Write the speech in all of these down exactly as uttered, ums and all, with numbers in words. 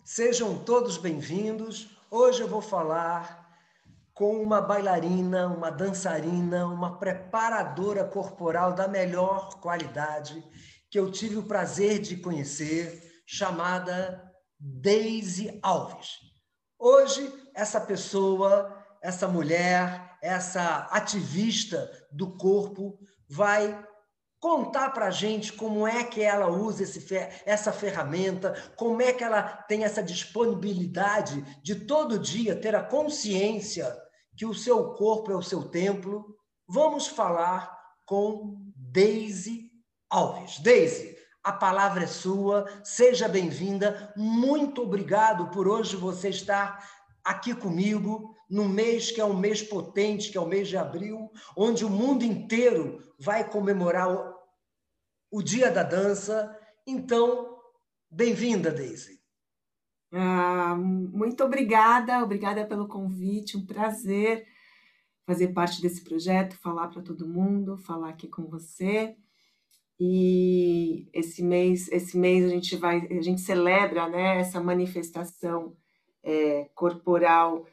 Sejam todos bem-vindos. Hoje eu vou falar com uma bailarina, uma dançarina, uma preparadora corporal da melhor qualidade que eu tive o prazer de conhecer, chamada Deise Alves. Hoje, essa pessoa, essa mulher, essa ativista do corpo vai contar para a gente como é que ela usa esse, essa ferramenta, como é que ela tem essa disponibilidade de todo dia ter a consciência que o seu corpo é o seu templo. Vamos falar com Deise Alves. Deise, a palavra é sua, seja bem-vinda, muito obrigado por hoje você estar aqui comigo, num mês que é um mês potente, que é o mês de abril, onde o mundo inteiro vai comemorar o, o Dia da Dança. Então, bem-vinda, Deise. Ah, muito obrigada, obrigada pelo convite, um prazer fazer parte desse projeto, falar para todo mundo, falar aqui com você. E esse mês, esse mês a gente vai, a gente celebra, né, essa manifestação é, corporal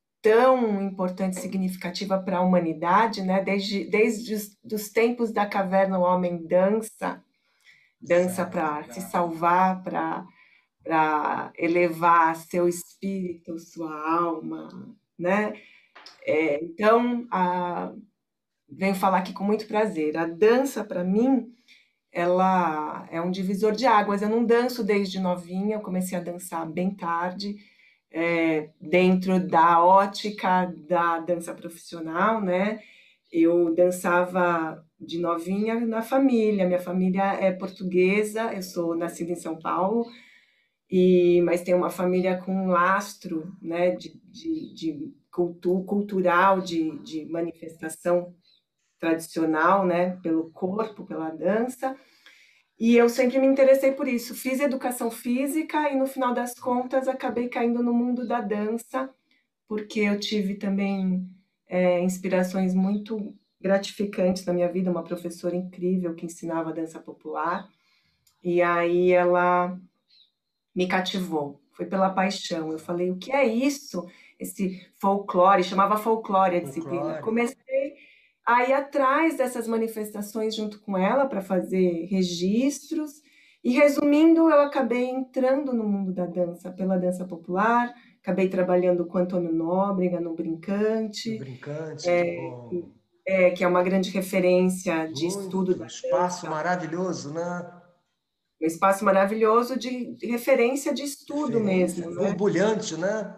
tão importante e significativa para a humanidade, né? Desde, desde os dos tempos da caverna, o homem dança, dança para se salvar, para para elevar seu espírito, sua alma, né? É, então, a, venho falar aqui com muito prazer. A dança, para mim, ela é um divisor de águas. Eu não danço desde novinha, eu comecei a dançar bem tarde, é, dentro da ótica da dança profissional, né? Eu dançava de novinha na família. Minha família é portuguesa, eu sou nascida em São Paulo, e, mas tem uma família com um lastro, né, de, de, de cultu, cultural, de, de manifestação tradicional, né, pelo corpo, pela dança. E eu sempre me interessei por isso. Fiz educação física e, no final das contas, acabei caindo no mundo da dança, porque eu tive também é, inspirações muito gratificantes na minha vida, uma professora incrível que ensinava dança popular, e aí ela me cativou, foi pela paixão. Eu falei, o que é isso? Esse folclore, chamava folclore a disciplina. Folclore. Comecei a ir atrás dessas manifestações junto com ela para fazer registros, e resumindo, eu acabei entrando no mundo da dança, pela dança popular, acabei trabalhando com Antônio Nóbrega no Brincante, O Brincante, é, que bom. é, que é uma grande referência de estudo Muito, da espaço dança, maravilhoso, né? um espaço maravilhoso de, de referência de estudo Referência, mesmo, né? borbulhante, né?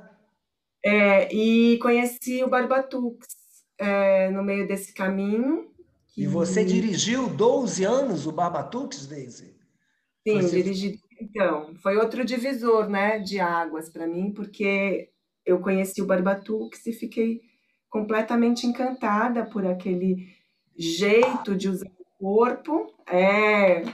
É, e conheci o Barbatux é, no meio desse caminho. E você Que, dirigiu doze anos o Barbatux, Deise? sim, Você... dirigi. Então, foi outro divisor, né, de águas para mim, porque eu conheci o Barbatux e fiquei completamente encantada por aquele jeito de usar o corpo, é,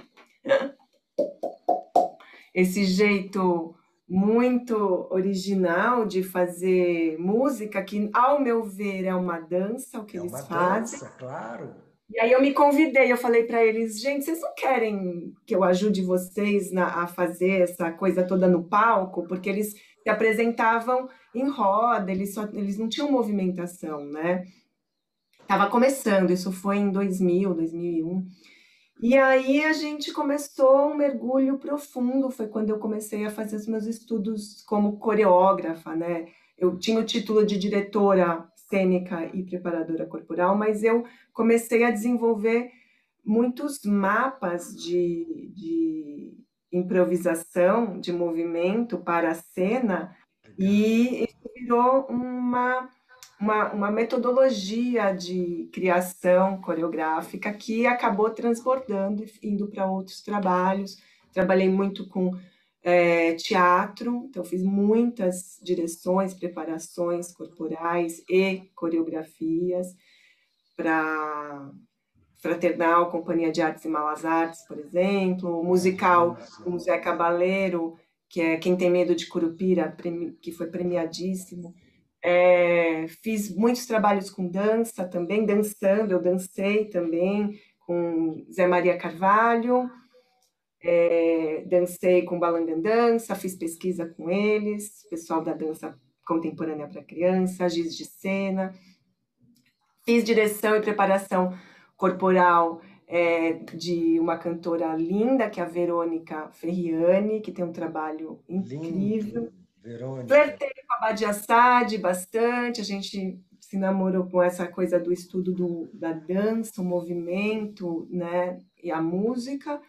esse jeito muito original de fazer música, que, ao meu ver, é uma dança, o que É uma eles fazem. dança, claro. E aí eu me convidei, eu falei para eles, gente, vocês não querem que eu ajude vocês na, a fazer essa coisa toda no palco? Porque eles se apresentavam em roda, eles, só, eles não tinham movimentação, né? Estava começando, isso foi em dois mil, dois mil e um. E aí a gente começou um mergulho profundo, foi quando eu comecei a fazer os meus estudos como coreógrafa, né? Eu tinha o título de diretora cênica e preparadora corporal, mas eu comecei a desenvolver muitos mapas de, de improvisação, de movimento para a cena, Legal. e isso virou uma uma, uma metodologia de criação coreográfica que acabou transbordando e indo para outros trabalhos. Trabalhei muito com é, teatro, então fiz muitas direções, preparações corporais e coreografias para Fraternal, Companhia de Artes e Malas Artes, por exemplo, o musical com o Maravilhoso. Zé Cabaleiro, que é Quem Tem Medo de Curupira, que foi premiadíssimo. É, fiz muitos trabalhos com dança também, dançando, eu dancei também com Zé Maria Carvalho, É, dancei com Balangandança, fiz pesquisa com eles, pessoal da dança contemporânea para criança, giz de cena, fiz direção e preparação corporal é, de uma cantora linda, que é a Verônica Ferriani, que tem um trabalho incrível. Lindo, Verônica. Flertei com a Badia Saad bastante, a gente se namorou com essa coisa do estudo do, da dança, o movimento, né, e a música.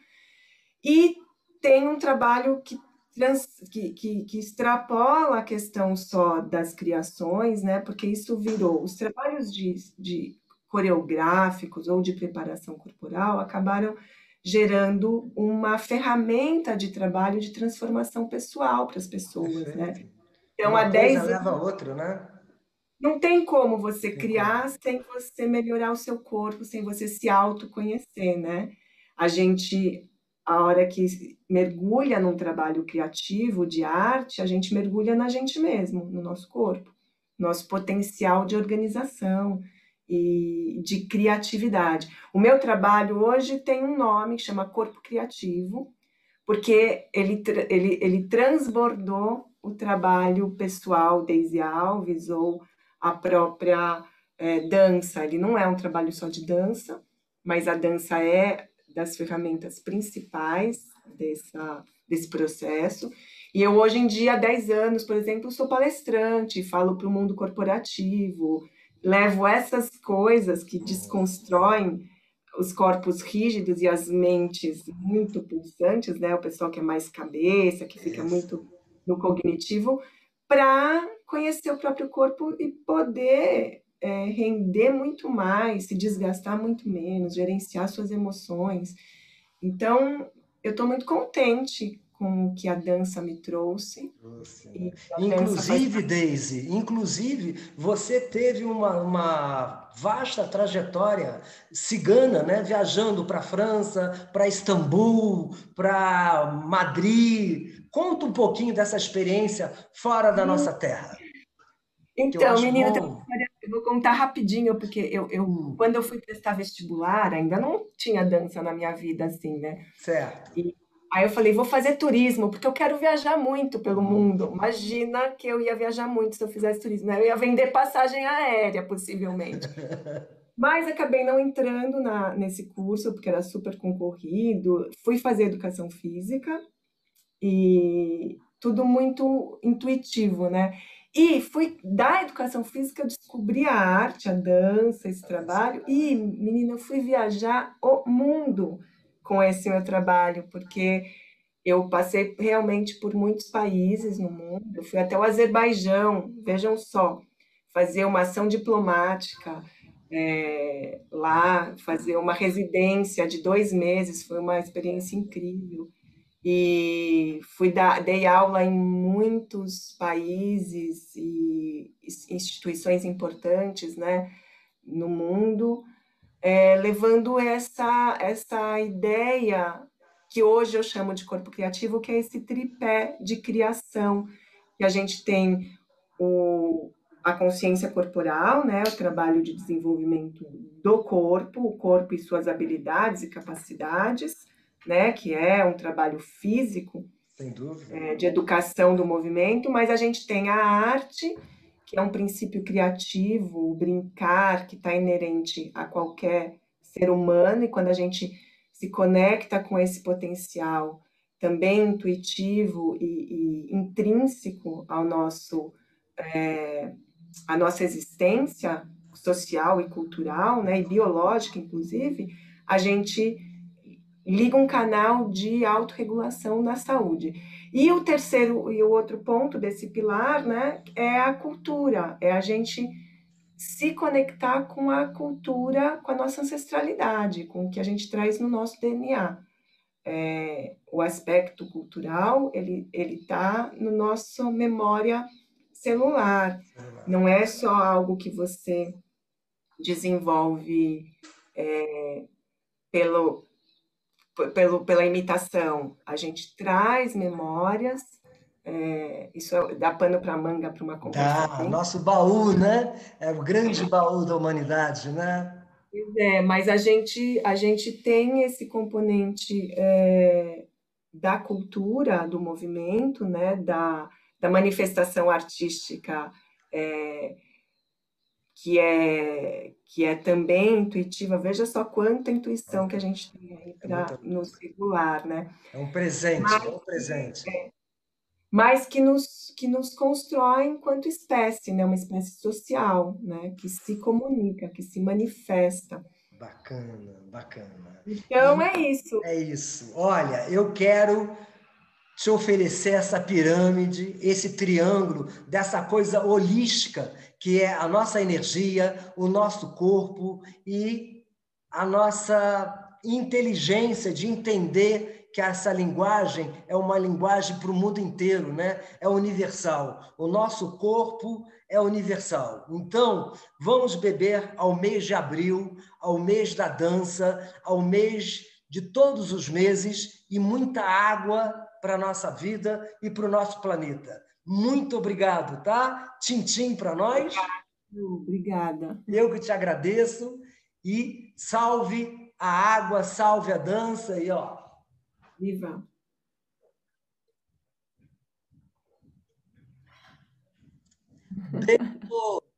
E tem um trabalho que, trans, que, que, que extrapola a questão só das criações, né? Porque isso virou os trabalhos de, de coreográficos ou de preparação corporal acabaram gerando uma ferramenta de trabalho de transformação pessoal para as pessoas, né? Perfeito. Então, há Uma coisa dez anos, leva a outra, né? não tem como você Tem como. criar sem você melhorar o seu corpo, sem você se autoconhecer, né? A gente, a hora que mergulha num trabalho criativo de arte, a gente mergulha na gente mesmo, no nosso corpo, nosso potencial de organização e de criatividade. O meu trabalho hoje tem um nome que chama Corpo Criativo, porque ele, ele, ele transbordou o trabalho pessoal Daisy Alves ou a própria é, dança. Ele não é um trabalho só de dança, mas a dança é das ferramentas principais dessa, desse processo. E eu, hoje em dia, há dez anos, por exemplo, sou palestrante, falo para o mundo corporativo, levo essas coisas que desconstroem os corpos rígidos e as mentes muito pulsantes, né? O pessoal que é mais cabeça, que fica Isso. muito no cognitivo, para conhecer o próprio corpo e poder é, render muito mais, se desgastar muito menos, gerenciar suas emoções. Então, eu estou muito contente com o que a dança me trouxe. Trouxe, né? E a dança faz Inclusive, Daisy, inclusive, você teve uma, uma vasta trajetória cigana, né? Viajando para a França, para Istambul, para Madrid. Conta um pouquinho dessa experiência fora da nossa terra, que eu Então, acho menina, tem uma bom. história- eu vou contar rapidinho, porque eu, eu, Hum, quando eu fui prestar vestibular, ainda não tinha dança na minha vida, assim, né? certo. E aí eu falei, vou fazer turismo, porque eu quero viajar muito pelo Muito. mundo. Imagina que eu ia viajar muito se eu fizesse turismo, né? Eu ia vender passagem aérea, possivelmente. Mas acabei não entrando na, nesse curso, porque era super concorrido. Fui fazer educação física, e tudo muito intuitivo, né? E fui da educação física, eu descobri a arte, a dança, esse A dança trabalho, e, menina, eu fui viajar o mundo com esse meu trabalho, porque eu passei realmente por muitos países no mundo, eu fui até o Azerbaijão, vejam só, fazer uma ação diplomática, é, lá, fazer uma residência de dois meses, foi uma experiência incrível e fui dar, dei aula em muitos países e instituições importantes, né, no mundo, é, levando essa, essa ideia que hoje eu chamo de corpo criativo, que é esse tripé de criação, que a gente tem o, a consciência corporal, né, o trabalho de desenvolvimento do corpo, o corpo e suas habilidades e capacidades, né, que é um trabalho físico, Sem dúvida. é, de educação do movimento, mas a gente tem a arte, que é um princípio criativo, o brincar, que está inerente a qualquer ser humano, e quando a gente se conecta com esse potencial também intuitivo e, e intrínseco ao nosso, é, à nossa existência social e cultural, né, e biológica, inclusive, a gente liga um canal de autorregulação na saúde. E o terceiro e o outro ponto desse pilar, né, é a cultura, é a gente se conectar com a cultura, com a nossa ancestralidade, com o que a gente traz no nosso D N A. É, o aspecto cultural, ele ele está no nosso memória celular. Não é só algo que você desenvolve pelo pelo, pela imitação. A gente traz memórias, é, isso é, dá pano para manga para uma conversa Dá, bem. nosso baú, né? É o grande baú da humanidade, né? É, mas a gente, a gente tem esse componente. É, da cultura, do movimento, né, da, da manifestação artística, é, que é, que é também intuitiva. Veja só quanta intuição que a gente tem aí É muito, para nos regular, né? é um presente, é Mas um presente. mas que nos, que nos constrói enquanto espécie, né? Uma espécie social, né? Que se comunica, que se manifesta. Bacana, bacana. Então E é isso. é isso. Olha, eu quero te oferecer essa pirâmide, esse triângulo, dessa coisa holística que é a nossa energia, o nosso corpo e a nossa inteligência de entender que essa linguagem é uma linguagem para o mundo inteiro, né? É universal. O nosso corpo é universal. Então, vamos beber ao mês de abril, ao mês da dança, ao mês de todos os meses e muita água para a nossa vida e para o nosso planeta. Muito obrigado, tá? Tchim-tchim para nós. Obrigada. Eu que te agradeço e salve a água, salve a dança e ó. Viva! Beijo!